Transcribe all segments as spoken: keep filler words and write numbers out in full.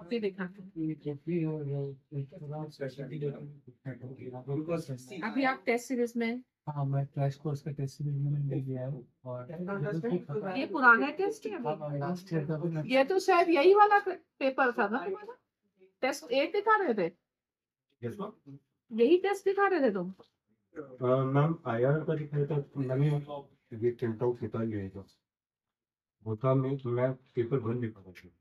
Copy दिखाते अभी आप टेस्ट सीरीज में। हाँ, मैं क्रैश कोर्स का टेस्ट सीरीज में ले लिया है और ये पुराना टेस्ट है अभी? लास्ट ईयर का भी मैं ये तो शायद यही वाला पेपर था ना तुम्हारा? टेस्ट एक दिखा रहे थे, यही टेस्ट दिखा रहे थे तुम? मैम आईआर का दिखाया था मैंने, ये प्रिंट आउट निकाल लिया था वो था, मैं मैं पेपर भर नहीं पा रहा था।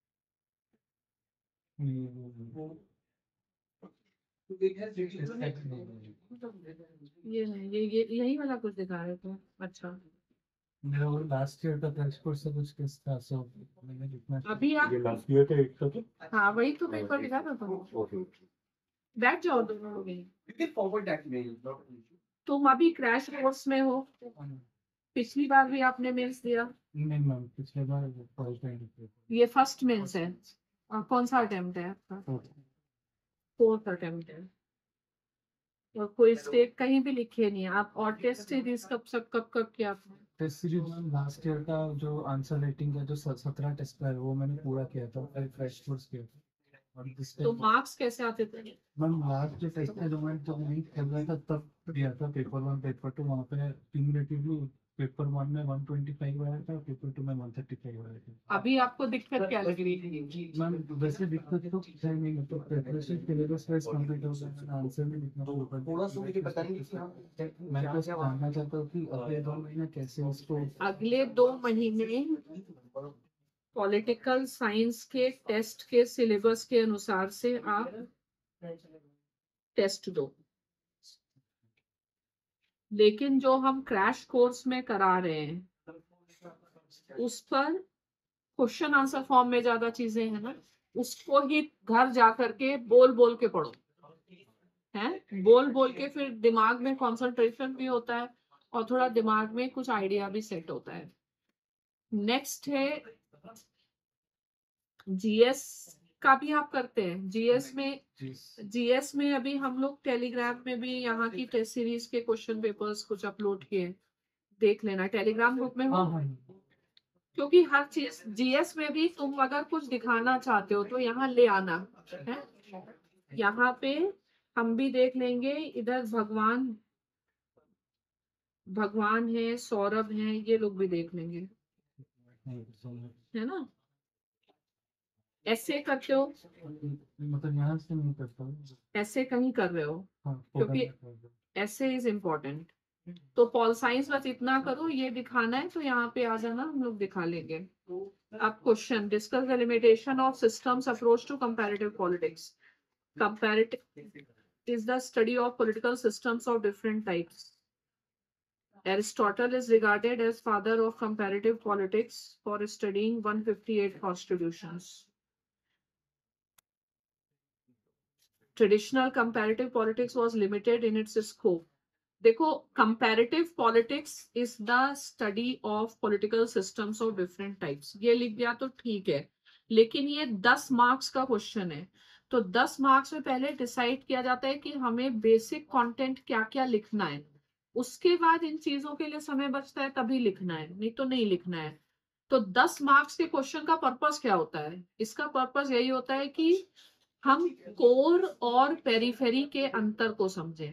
ये है, ये ये यही वाला कुछ दिखा रहे थे। अच्छा, मेरा वो लास्ट ईयर का क्रैश कोर्स से कुछ किस था, सो मैंने जितना अभी आप ये लास्ट ईयर का एक था तो हाँ वही तो पेपर दिखा था तुम। ओके बैठ जाओ दोनों लोग यहीं। You can forward that mail. तुम अभी क्रैश कोर्स में हो, पिछली बार भी आपने मेंस दिया? नहीं मैम, पिछले बार फर्स्ट टाइम ये फर्स्ट मेंस है और कौन सा अटेम्प्ट है आपका? फोर्थ अटेम्प्ट है और कोई स्टेट कहीं भी लिखे नहीं है आप। और टेस्ट सीरीज कब सब कब कब किया आपने? टेस्ट सीरीज में लास्ट ईयर का जो आंसर राइटिंग का जो सत्रह टेस्ट का है वो मैंने पूरा किया था, फिर क्रैश कोर्स किया था। और दिस तो मार्क्स कैसे आते थे? मैम लास्ट जो टेस्ट है जो मैं जब नहीं कर रहा था तब दिया था, पेपर वन पेपर टू, वहाँ पे क्यूमुलेटिवली पेपर वन में वन ट्वेंटी फाइव आया था, पेपर टू में वन थर्टी फाइव आया था। अभी आपको दिक्कत क्या लग रही है? मैम वैसे दिक्कत तो कुछ है नहीं, मतलब प्रिपरेशन सिलेबस वाइज कंप्लीट हो गया, मैंने आंसर भी लिखना शुरू कर थोड़ा सा मुझे बताएंगे कि हम मैं तो जानना चाहता हूँ कि अगले दो महीने कैसे इसको अगले दो महीने पॉलिटिकल साइंस के टेस्ट के सिलेबस के अनुसार से आप टेस्ट दो, लेकिन जो हम क्रैश कोर्स में करा रहे हैं उस पर क्वेश्चन आंसर फॉर्म में ज्यादा चीजें हैं ना, उसको ही घर जा करके बोल बोल के पढ़ो, हैं बोल बोल के, फिर दिमाग में कंसंट्रेशन भी होता है और थोड़ा दिमाग में कुछ आइडिया भी सेट होता है। नेक्स्ट है जीएस का भी आप करते हैं? जीएस में जीएस में अभी हम लोग टेलीग्राम में भी यहाँ की टेस्ट सीरीज के क्वेश्चन पेपर्स कुछ अपलोड किए, देख लेना। टेलीग्राम ग्रुप में हो? क्योंकि हर चीज जीएस में भी तुम अगर कुछ दिखाना चाहते हो तो यहाँ ले आना है। यहाँ पे हम भी देख लेंगे, इधर भगवान भगवान है, सौरभ है, ये लोग भी देख लेंगे, है ना? ऐसे करते हो? मतलब यहाँ से नहीं करता हूँ, ऐसे कहीं कर रहे हो? हाँ, क्योंकि ऐसे इज इम्पोर्टेंट। तो पॉल साइंस बस इतना करो, ये दिखाना है तो यहाँ पे आ जाना, हम लोग दिखा लेंगे। अब question, discuss the limitation of systems approach to comparative politics. Comparative is the study of political systems of different types. Aristotle is regarded as father of comparative politics for studying one hundred fifty-eight constitutions. Traditional comparative politics was limited in its scope. देखो, comparative politics is the study of political systems of different types. ये लिख दिया तो ठीक है, लेकिन ये दस मार्क्स का क्वेश्चन है, तो दस मार्क्स में पहले डिसाइड किया जाता है कि हमें बेसिक कंटेंट क्या क्या लिखना है, उसके बाद इन चीजों के लिए समय बचता है तभी लिखना है, नहीं तो नहीं लिखना है। तो दस मार्क्स के क्वेश्चन का पर्पस क्या होता है? इसका पर्पस यही होता है कि हम कोर और पेरिफेरी के अंतर को समझें।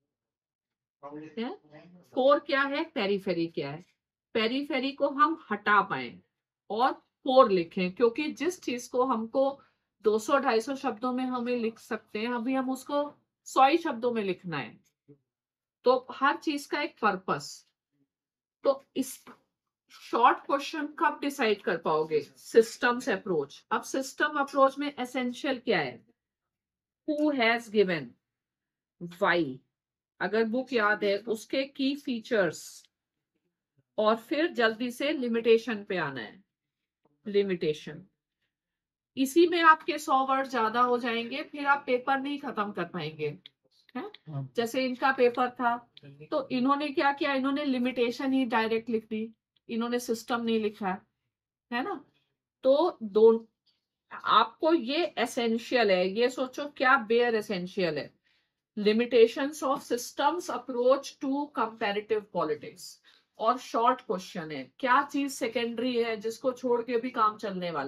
कोर क्या है, पेरिफेरी क्या है, पेरिफेरी को हम हटा पाए और कोर लिखें, क्योंकि जिस चीज को हमको दो सौ ढाई सौ शब्दों में हमें लिख सकते हैं, अभी हम उसको सौ ही शब्दों में लिखना है। तो हर चीज का एक पर्पस। तो इस शॉर्ट क्वेश्चन कब डिसाइड कर पाओगे? Systems approach. अब सिस्टम अप्रोच में एसेंशियल क्या है? हु हैज गिवन, व्हाई, अगर बुक याद है उसके की फीचर्स, और फिर जल्दी से लिमिटेशन पे आना है। लिमिटेशन, इसी में आपके सौ वर्ड ज्यादा हो जाएंगे, फिर आप पेपर नहीं खत्म कर पाएंगे। है? जैसे इनका पेपर था तो इन्होंने क्या किया, इन्होंने लिमिटेशन ही डायरेक्ट लिख दी, इन्होंने सिस्टम नहीं लिखा है, है ना? तो दो, आपको ये एसेंशियल है, ये सोचो क्या बेयर एसेंशियल है। Limitations of systems approach to comparative politics, और शॉर्ट क्वेश्चन है क्या चीज सेकेंडरी है जिसको छोड़ के भी काम चलने वाला है,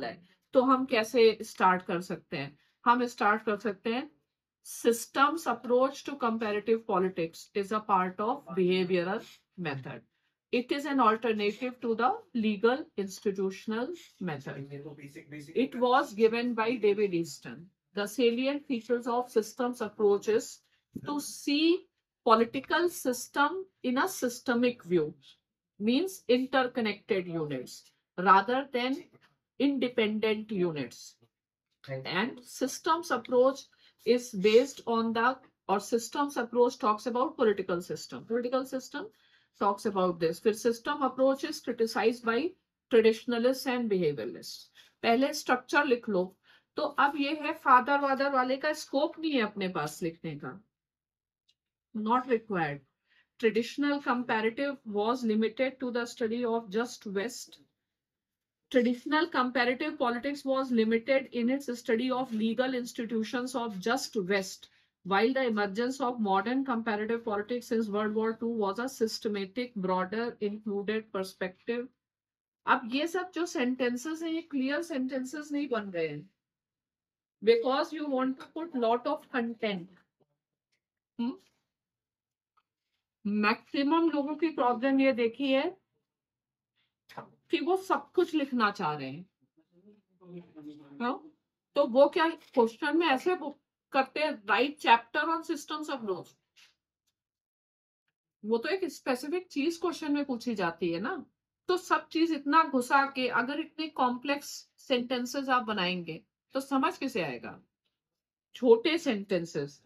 तो हम कैसे स्टार्ट कर सकते हैं? हम स्टार्ट कर सकते हैं, systems approach to comparative politics is a part of behavioral method. It is an alternative to the legal institutional method. It was given by David Easton. The salient features of systems approach is to see political system in a systemic view, means interconnected units rather than independent units. And systems approach is based on the, or systems approach talks about political system. Political system talks about this. फिर system approach is criticized by traditionalists and behavioralists. पहले structure लिख लो. तो अब ये है father whether वाले का scope नहीं है अपने पास लिखने का. Not required. Traditional comparative was limited to the study of just West. Traditional comparative politics was limited in its study of legal institutions of just West, while the emergence of modern comparative politics since World War Two was a systematic, broader, included perspective. अब ये सब जो sentences हैं, ये clear sentences नहीं बन रहे हैं, because you want to put lot of content. hmm? Maximum लोगों की problem ये देखी है कि वो सब कुछ लिखना चाह रहे हैं. हाँ? तो वो क्या क्वेश्चन में ऐसे करते हैं, write chapter on systems of laws. वो तो एक स्पेसिफिक चीज क्वेश्चन में पूछी जाती है ना. तो सब चीज इतना घुसा के अगर इतने कॉम्प्लेक्स सेंटेंसेस आप बनाएंगे तो समझ कैसे आएगा? छोटे सेंटेंसेस.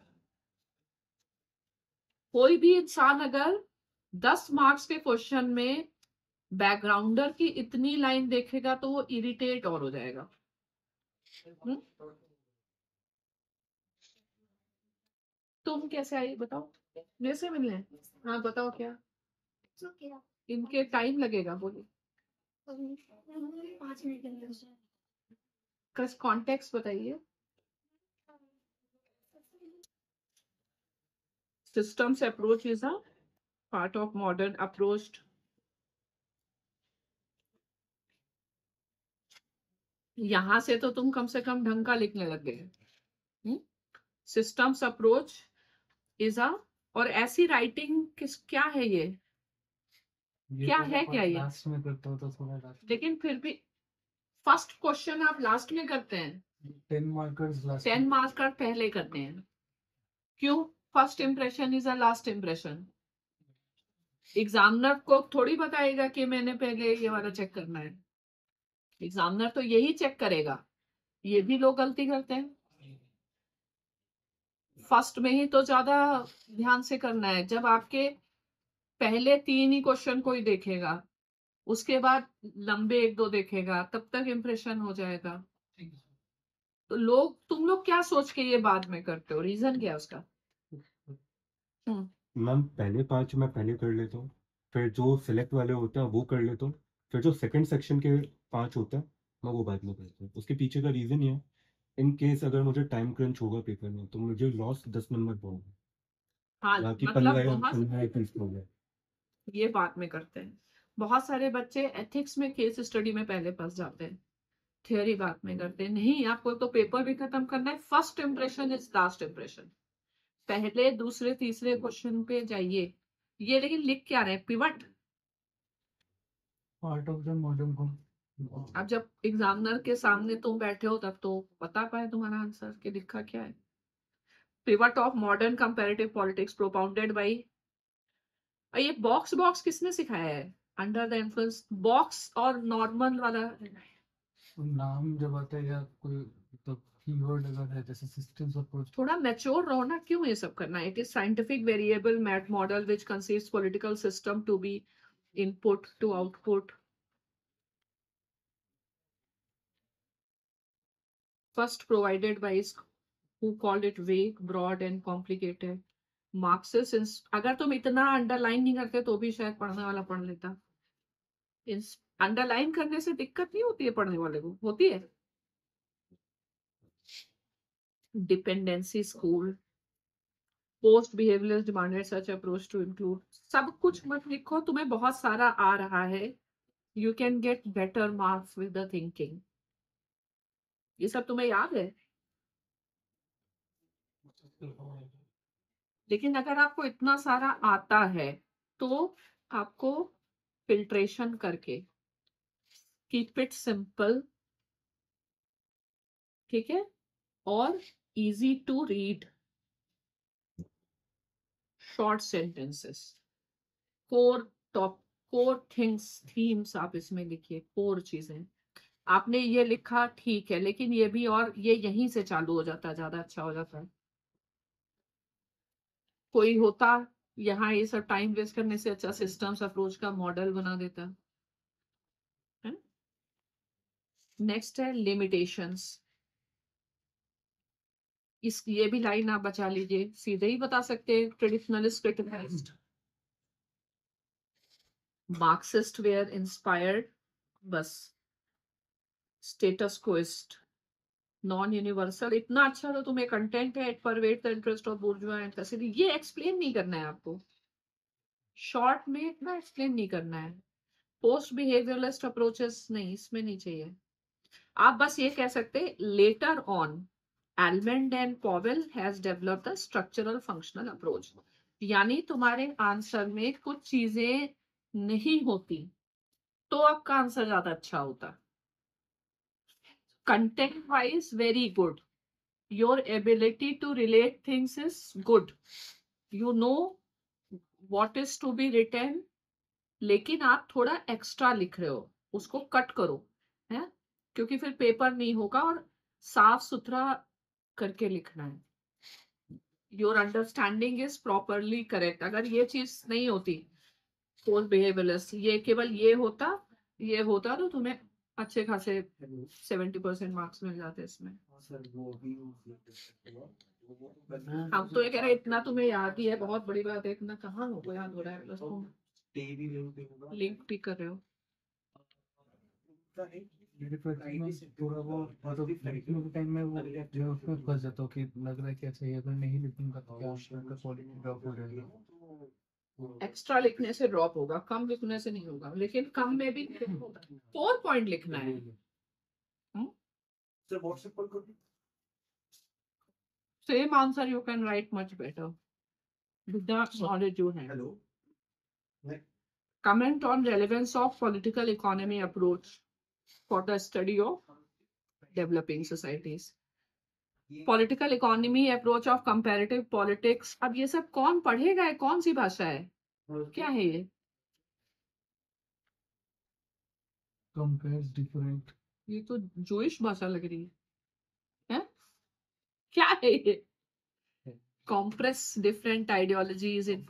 कोई भी इंसान अगर दस मार्क्स के क्वेश्चन में बैकग्राउंडर की इतनी लाइन देखेगा तो वो इरिटेट और हो जाएगा. हुँ? तुम कैसे आई बताओ? मेरे से मिलने? हाँ बताओ क्या? इनके टाइम लगेगा बोलिए. पाँच मिनट के अंदर. कस कॉन्टेक्स्ट बताइए. Systems approach is a part of modern approach. यहां से तो तुम कम से कम ढंग का लिखने लग गए. सिस्टम्स अप्रोच इज अ, और ऐसी राइटिंग किस क्या है ये? ये क्या तो है अपन क्या ये? लास्ट में करते हो तो थोड़ा लास्ट. लेकिन फिर भी फर्स्ट क्वेश्चन आप लास्ट में करते हैं, ten markers last. Ten marker पहले करते हैं. क्यों? First impression is a last impression. Examiner को थोड़ी बताएगा कि मैंने पहले ये वाला चेक करना है. एग्जामिनर तो यही चेक करेगा. ये भी लोग गलती करते हैं. फर्स्ट में ही तो ज्यादा ध्यान से करना है. जब आपके पहले तीन ही क्वेश्चन कोई देखेगा, उसके बाद लंबे एक दो देखेगा, तब तक इंप्रेशन हो जाएगा. तो लोग, तुम लोग क्या सोच के ये बाद में करते हो? रीजन क्या है उसका? मैम पहले पांच मैं पहले कर लेता हूँ, फिर जो सिलेक्ट वाले होते हैं वो कर लेता हूँ, फिर जो सेकंड सेक्शन के पांच होते हैं मैं वो बाद में करता हूँ. उसके पीछे का रीजन ये है, इन केस अगर मुझे टाइम क्रंच होगा पेपर में तो मुझे लॉस दस नंबर पड़ेगा. हाँ, बाकी मतलब पंद्रह या बहुत पंद्रह या तीस हो गए. ये बाद में करते हैं. बहुत सारे बच्चे एथिक्स में केस स्टडी में पहले फंस जाते हैं, थियोरी बाद में करते हैं. नहीं, आपको तो पेपर भी खत्म करना है. First impression is last impression. पहले दूसरे तीसरे क्वेश्चन पे जाइए. ये लेकिन लिख क्या रहे हैं? Pivot. Part of the modern comp. अब जब एग्जामिनर के सामने तुम बैठे हो तब तो बता पाए तुम्हारा आंसर कि लिखा क्या है. Pivot of modern comparative politics propounded by. ये बॉक्स बॉक्स किसने सिखाया है? Under the influence. बॉक्स और नॉर्मल वाला नाम जब आता है या कोई तो कीवर्ड अगर है जैसे सिस्टम्स अप्रोच. थोड़ा मैच्योर रहो ना. क्यों ये सब करना है? It is scientific variable math model which considers political system to be input to output. First provided by his, who called it vague, broad and complicated. Marxist. अगर तुम इतना अंडरलाइन नहीं करते तो भी शायद पढ़ने वाला पढ़ लेता. अंडरलाइन करने से दिक्कत नहीं होती है पढ़ने वाले को? होती है. Dependency school. Post behavioural demanded such approach to include. सब कुछ मत लिखो. तुम्हें बहुत सारा आ रहा है. You can get better marks with the thinking. ये सब तुम्हें याद है? लेकिन अगर आपको इतना सारा आता है तो आपको फिल्ट्रेशन करके कीप इट सिंपल, ठीक है, और easy to read, short sentences, core top core things themes आप इसमें लिखिए, कोर चीजें। आपने ये लिखा ठीक है, लेकिन ये भी और ये यहीं से चालू हो जाता है, ज्यादा अच्छा हो जाता है। कोई होता यहाँ ये सब टाइम वेस्ट करने से अच्छा सिस्टम्स अप्रोच का मॉडल बना देता है। नेक्स्ट है लिमिटेशंस। इस ये भी लाइन आप बचा लीजिए, सीधे ही बता सकते हैं traditionalist criticised, Marxist were inspired, बस स्टेटस कोइस्ट, नॉन यूनिवर्सल। इतना अच्छा तो तुम्हें कंटेंट है, it pervert the interest of bourgeois and facility, ये एक्सप्लेन नहीं करना है आपको, शॉर्ट में इतना एक्सप्लेन नहीं करना है। पोस्ट बिहेवियरलिस्ट अप्रोचेस नहीं, इसमें नहीं चाहिए। आप बस ये कह सकते later on Almond and Powell has developed the structural functional approach, यानी तुम्हारे आंसर में कुछ चीजें नहीं होती तो आपका आंसर ज्यादा अच्छा होता। Content wise very good, your ability to relate things is good, you know what is to be written, लेकिन आप थोड़ा एक्स्ट्रा लिख रहे हो, उसको कट करो, है, क्योंकि फिर पेपर नहीं होगा, और साफ सुथरा करके लिखना है। Your understanding is properly correct. अगर ये चीज नहीं होती पोस्ट बिहेवियरलिस्ट, ये केवल ये होता ये होता तो तुम्हें अच्छे खासे सेवेंटी परसेंट मार्क्स मिल जाते इसमें। हम तो ये कह रहे हैं इतना तुम्हें याद ही है, बहुत बड़ी बात है, इतना कहाँ हो याद हो रहा है, प्लस तुम लिंक भी कर रहे हो। पूरा वो मतलब लिखने के टाइम में वो जो उसमें फंस जाता हूँ कि लग रहा है कि अच्छा ये अगर नहीं लिखूंगा तो क्या उनका क्वालिटी ड्रॉप हो जाएगा। एक्स्ट्रा लिखने से ड्रॉप होगा, कम लिखने से नहीं होगा, लेकिन कम में भी फोर पॉइंट लिखना है। Same answer you can write much better with the knowledge you have. Hello. Comment on relevance of political economy approach for the study of developing societies. Political economy approach of comparative politics. अब ये सब कौन पढ़ेगा, है कौन सी भाषा है, क्या है ये? Compares different. ये तो जोइश भाषा लग रही है, है? क्या है ये? Compress different ideologies in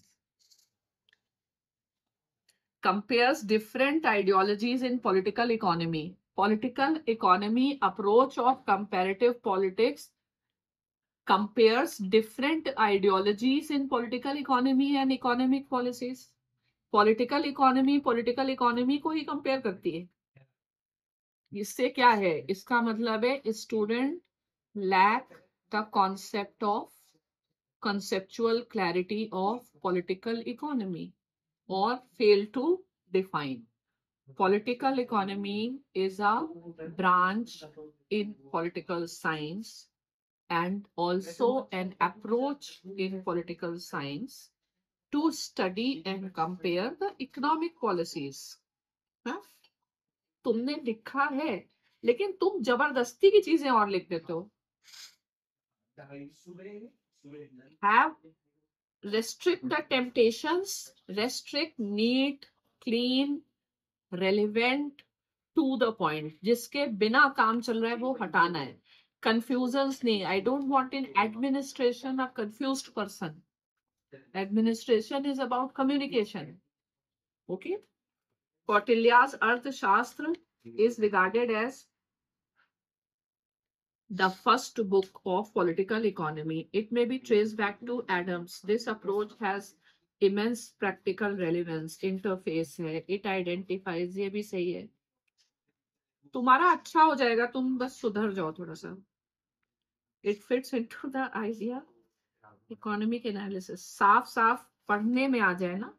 compares different ideologies in political economy. Political economy approach of comparative politics compares different ideologies in political economy and economic policies. Political economy political economy को ही compare करती है। इससे क्या है, इसका मतलब है student lack the concept of conceptual clarity of political economy or fail to define. Political economy is a branch in political science and also an approach in political science to study and compare the economic policies. हाँ? तुमने लिखा है, लेकिन तुम जबरदस्ती की चीजें और लिख देते हो। Have restrict the temptations, restrict, neat, clean, relevant, to the point. जिसके बिना काम चल रहा है वो हटाना है। Confusions नहीं, I don't want in administration a confused person. Administration is about communication. Okay? Kautilya's Arthashastra is regarded as the first book of political economy. It may be traced back to Adams. This approach has immense practical relevance. Interface है, it identifies, ये भी सही है। तुम्हारा अच्छा हो जाएगा, तुम बस सुधर जाओ थोड़ा सा। It fits into the idea economic analysis. साफ साफ पढ़ने में आ जाए ना।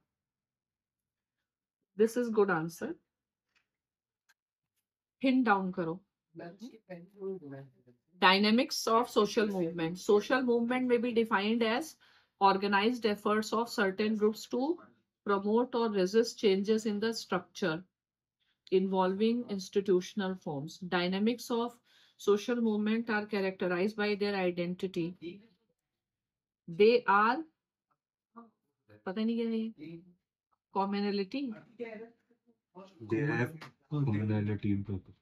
This is good answer. Pin down करो। Dynamics of social movement. Social movement may be defined as organized efforts of certain groups to promote or resist changes in the structure involving institutional forms. Dynamics of social movement are characterized by their identity. They are, पता नहीं क्या है, commonality. They have commonality in purpose.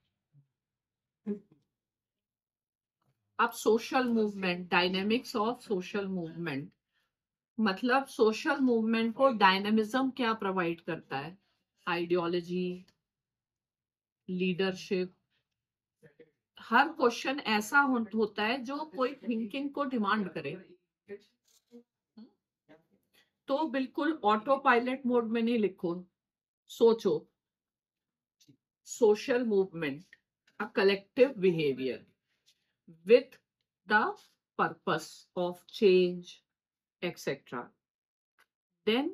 अब social movement, dynamics of social movement, मतलब social movement को dynamism क्या provide करता है? Ideology, leadership. हर क्वेश्चन ऐसा हो, होता है जो कोई थिंकिंग को डिमांड करे. तो बिल्कुल ऑटो पायलट मोड में नहीं लिखो, सोचो. Social movement, a collective behaviour with the purpose of change, et cetera. Then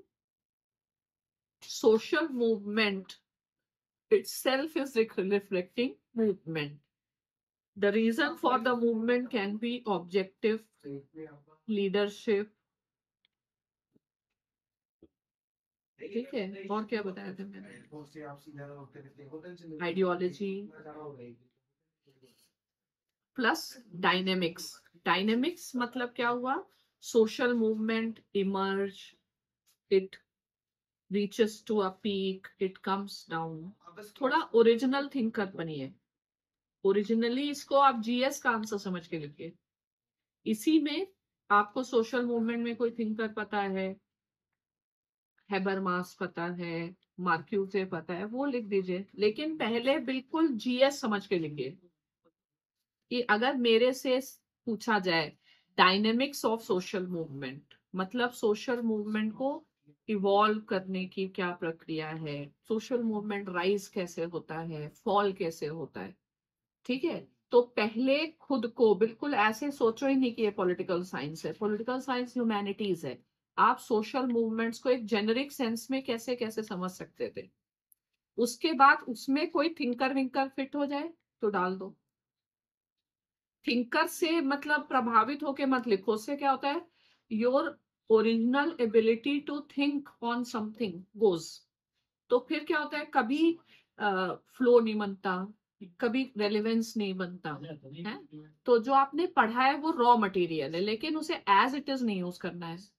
social movement itself is reflecting movement. The reason for the movement can be objective, leadership. ठीक है, और क्या बताया था मैंने? Ideology plus dynamics. डायनेमिक्स मतलब क्या हुआ? Social movement emerge, it reaches to a peak, it comes down. थोड़ा ओरिजिनल थिंकर बनिए. ओरिजिनली इसको आप जीएस का आंसर समझ के लिखिए. इसी में आपको सोशल मूवमेंट में कोई थिंकर पता है, हैबरमास पता है, मार्क्यूसे पता है, वो लिख दीजिए. लेकिन पहले बिल्कुल जीएस समझ के लिखिए कि अगर मेरे से पूछा जाए डायनेमिक्स ऑफ सोशल मूवमेंट, मतलब सोशल मूवमेंट को इवॉल्व करने की क्या प्रक्रिया है, सोशल मूवमेंट राइज कैसे होता है, फॉल कैसे होता है. ठीक है, तो पहले खुद को बिल्कुल ऐसे सोचो ही नहीं कि ये पॉलिटिकल साइंस है. पॉलिटिकल साइंस ह्यूमैनिटीज है. आप सोशल मूवमेंट्स को एक जेनरिक सेंस में कैसे कैसे समझ सकते थे. उसके बाद उसमें कोई थिंकर विंकर फिट हो जाए तो डाल दो. थिंकर से मतलब प्रभावित होके मत लिखो. उससे क्या होता है, your original ability to think on something goes. तो फिर क्या होता है, कभी फ्लो uh, नहीं बनता, कभी रेलेवेंस नहीं बनता है. तो जो आपने पढ़ा है वो रॉ मटेरियल है, लेकिन उसे एज इट इज नहीं यूज करना है.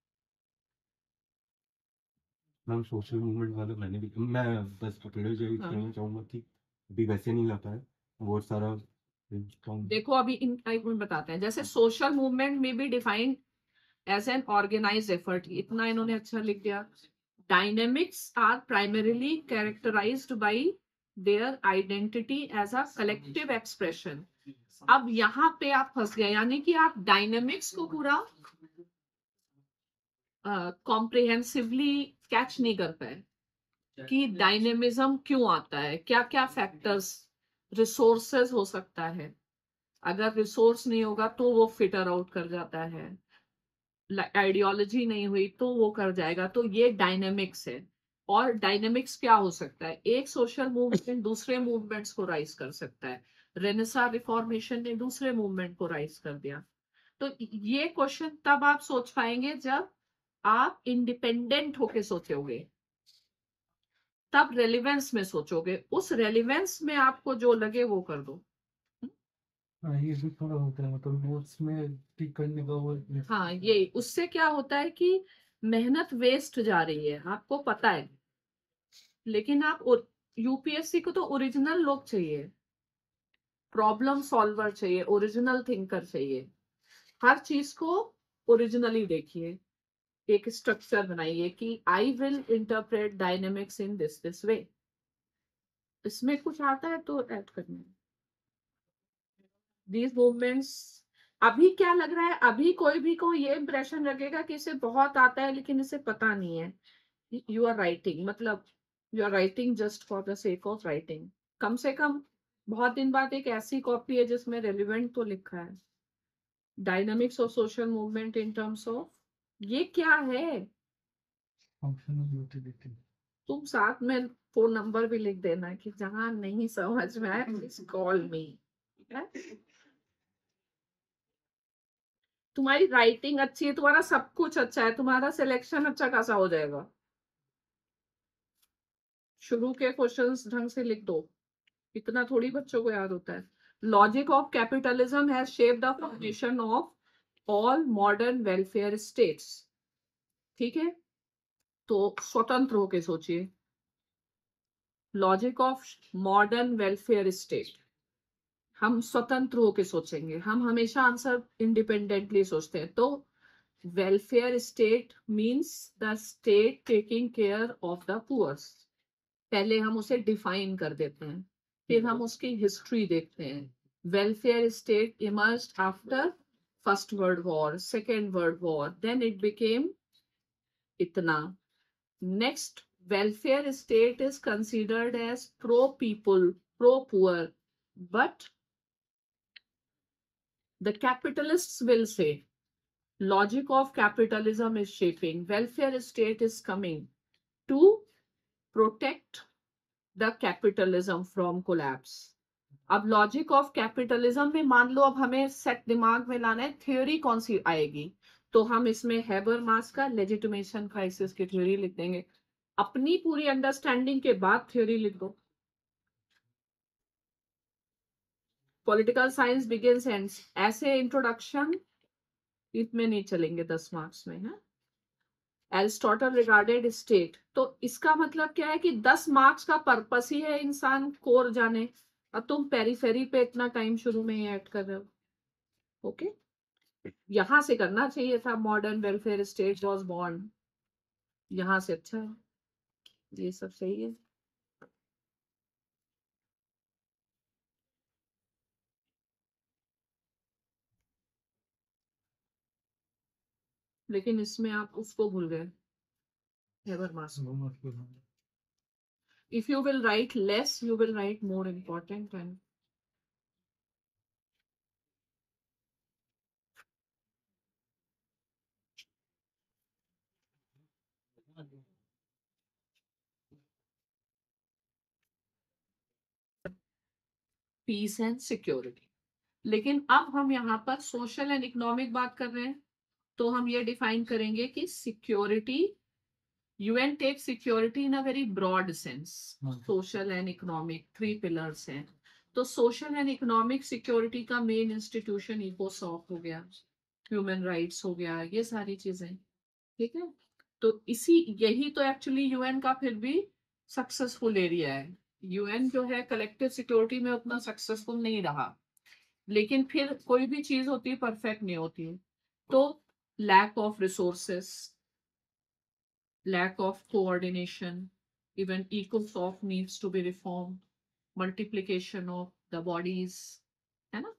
मैम सोशल मूवमेंट वाला मैंने भी, मैं बस अकेले जो ही कहना चाहूंगा कि अभी वैसे नहीं लाता है बहुत सारा. देखो अभी इन एक मिनट बताते हैं. जैसे सोशल मूवमेंट में भी defined as an organised effort, इतना इन्होंने अच्छा लिख दिया. Dynamics are primarily characterised by their identity as a collective expression. अब यहाँ पे आप फंस गए, यानी कि आप डायनेमिक्स को पूरा कॉम्प्रिहेंसिवली कैच नहीं कर पाए कि डायनेमिज्म क्यों आता है, क्या क्या फैक्टर्स. रिसोर्सेज हो सकता है, अगर रिसोर्स नहीं होगा तो वो फिटर आउट कर जाता है. आइडियोलॉजी नहीं हुई तो वो कर जाएगा. तो ये डायनेमिक्स है. और डायनेमिक्स क्या हो सकता है, एक सोशल मूवमेंट दूसरे मूवमेंट्स को राइज कर सकता है. रेनेसां रिफॉर्मेशन ने दूसरे मूवमेंट को राइज कर दिया. तो ये क्वेश्चन तब आप सोच पाएंगे जब आप इंडिपेंडेंट होके सोचोगे, तब रेलिवेंस में सोचोगे. उस रेलिवेंस में आपको जो लगे वो कर दो. हाँ, ये भी थोड़ा होता है, मतलब नोट्स में टिक करने का वो. हाँ, ये उससे क्या होता है कि मेहनत वेस्ट जा रही है, आपको पता है. लेकिन आप यूपीएससी को तो ओरिजिनल लोग चाहिए, प्रॉब्लम सॉल्वर चाहिए, ओरिजिनल थिंकर चाहिए. हर चीज को ओरिजिनली देखिए. एक स्ट्रक्चर बनाइए कि I will interpret dynamics in this this way. इसमें कुछ आता है तो ऐड करना. दीज मूवमेंट्स, अभी क्या लग रहा है, अभी कोई भी को ये इंप्रेशन लगेगा कि इसे बहुत आता है लेकिन इसे पता नहीं है. यू आर राइटिंग, मतलब you are writing just for the sake of writing. कम से कम बहुत दिन बाद एक ऐसी कॉपी है जिसमें रेलिवेंट तो लिखा है. Dynamics of social movement in terms of, ये क्या है, फंक्शनल यूटिलिटी. तुम साथ में फोन नंबर भी लिख देना कि जहां नहीं समझ में आए प्लीज कॉल मी। तुम्हारी राइटिंग अच्छी है, तुम्हारा सब कुछ अच्छा है, तुम्हारा सिलेक्शन अच्छा खासा हो जाएगा। शुरू के क्वेश्चंस ढंग से लिख दो, इतना थोड़ी बच्चों को याद होता है। Logic of capitalism has shaped the foundation of all modern welfare states. ठीक है, तो स्वतंत्र होके सोचिए। Logic of modern welfare state, हम स्वतंत्र होके सोचेंगे, हम हमेशा आंसर इंडिपेंडेंटली सोचते हैं। तो welfare state means the state taking care of the poors. पहले हम उसे डिफाइन कर देते हैं, फिर हम उसकी हिस्ट्री देखते हैं। Welfare state emerged after first world war, second world war, then it became इतना। नेक्स्ट, welfare state is considered as pro people, pro poor, but the capitalists will say logic of capitalism is shaping, welfare state is coming to protect the capitalism from collapse. अब logic of capitalism में मान लो अब हमें set दिमाग में लाना है theory कौन सी आएगी, तो हम इसमें हैबरमास का लेजिटिमेशन क्राइसिस की थ्योरी लिख देंगे। अपनी पूरी अंडरस्टैंडिंग के बाद थ्योरी लिख दो। पॉलिटिकल साइंस बिगिंस एंड्स, ऐसे इंट्रोडक्शन इसमें नहीं चलेंगे दस मार्क्स में। है एरिस्टोटल रिगार्डेड स्टेट, तो इसका मतलब क्या है कि दस मार्क्स का पर्पस ही है इंसान कोर जाने। अब तुम पेरीफेरी पे इतना टाइम शुरू में ही ऐड कर रहे हो। ओके, यहां से करना चाहिए था modern welfare state was born, यहां से अच्छा है, ये सब सही है। लेकिन इसमें आप उसको भूल गए, Habermas. If you will write less, you will write more important and peace and security. लेकिन अब हम यहाँ पर सोशल एंड इकोनॉमिक बात कर रहे हैं, तो हम ये डिफाइन करेंगे कि security, UN take security in a very broad sense. Social and economic three pillars हैं, तो सोशल एंड इकोनॉमिक सिक्योरिटी का मेन इंस्टीट्यूशन इकोसॉक हो गया, ह्यूमन राइट्स हो गया, ये सारी चीजें। ठीक है, तो इसी यही तो एक्चुअली यूएन का फिर भी सक्सेसफुल एरिया है। यूएन जो है कलेक्टिव सिक्योरिटी में उतना सक्सेसफुल नहीं रहा, लेकिन फिर कोई भी चीज होती है परफेक्ट नहीं होती है। तो lack of resources, lack of coordination, even इकोसॉक needs to be reform, multiplication of the bodies, है ना।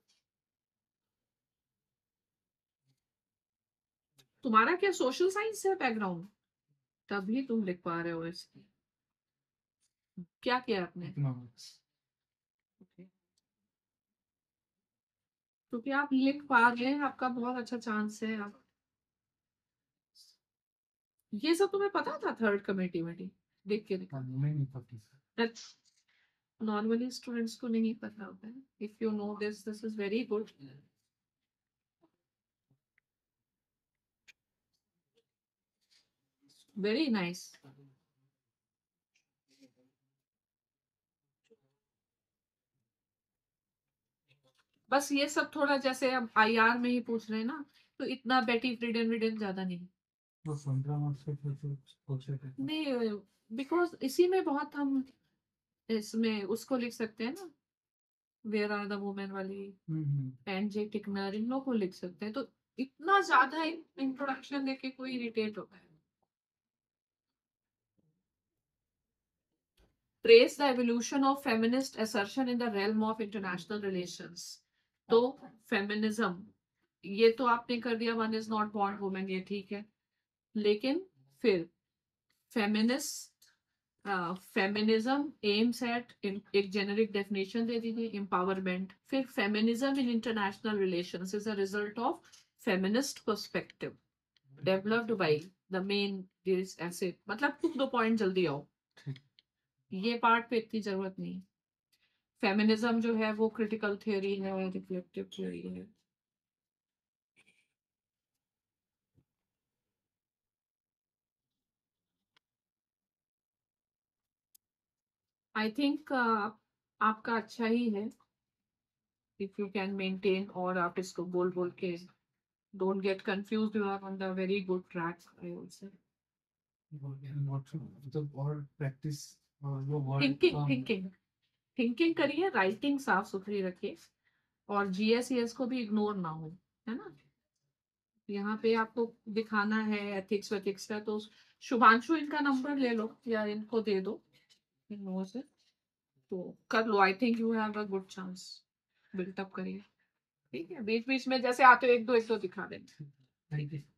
तुम्हारा क्या सोशल साइंस है बैकग्राउंड, तभी तुम लिख पा रहे हो इसकी। क्या किया आपने? क्योंकि आप लिख पा रहे हैं, आपका बहुत अच्छा चांस है। आप ये सब तुम्हें पता था थर्ड कमेटी में देख के देखा? नहीं पता। नॉर्मली स्टूडेंट्स को नहीं पता होता है। If you know this, this is very good. Very nice. बस ये सब थोड़ा जैसे अब आईआर में ही पूछ रहे हैं ना, तो इतना बेटी फ्रीडन विडन ज्यादा नहीं वो पंद्रह मार्क्स से पूछे थे नहीं, बिकॉज इसी में बहुत हम इसमें उसको लिख सकते हैं ना, वेयर आर द वुमेन वाली, एंड जे टिकनर, इन लोग को लिख सकते हैं। तो इतना ज्यादा इंट्रोडक्शन देके कोई इरिटेट होता है। Trace the evolution of feminist assertion in the realm of international relations. तो फेमिनिज्म ये तो आपने कर दिया, one is not born women, ये ठीक है। लेकिन फिर फेमिनिस्ट फेमिनिज्म एम्स एट, एक जेनरिक डेफिनेशन दे दीजिए, एम्पावरमेंट। फिर feminism in international relations is a result of feminist perspective developed by the men, ऐसे मतलब तुम दो पॉइंट जल्दी आओ। ये पार्ट पे इतनी जरूरत नहीं। फेमिनिज्म जो है वो क्रिटिकल थियोरी है, रिफ्लेक्टिव थियोरी है। आई थिंक आपका अच्छा ही है, इफ यू कैन मेंटेन, और आप इसको बोल बोल के don't get confuse, you are on the very good track. I will say मतलब और प्रैक्टिस और वो वर्ड थिंकिंग थिंकिंग थिंकिंग करिए, राइटिंग साफ सुथरी रखिए, और जीएस को भी इग्नोर ना हो, है ना। यहाँ पे आपको दिखाना है एथिक्स वेथिक्स का, तो शुभांशु इनका नंबर ले लो या इनको दे दो, इन लोगों से तो कर लो। I think you have a good chance, built up करिए। ठीक है, बीच बीच में जैसे आते हो एक दो एक दो दिखा देंगे। Thank you.